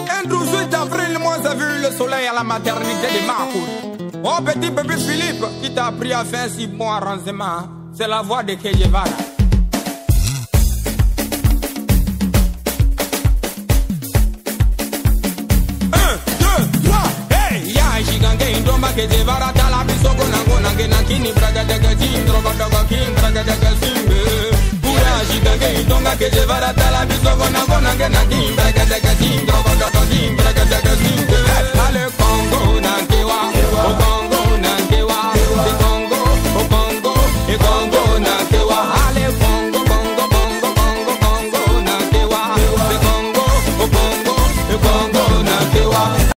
Un 18 avril, moi j'ai vu le soleil à la maternité de Makour. Oh petit bébé Philippe, qui t'a appris à faire si bon arrangement. C'est la voix de Che Guevara. 1, 2, 3, hey! Ya shigange indomba Che Guevara tala bisoko nangona ngena kini braga daga jindro daga king braga daga simbe. Pura shigange indomba Che Guevara tala bisoko nangona ngena kini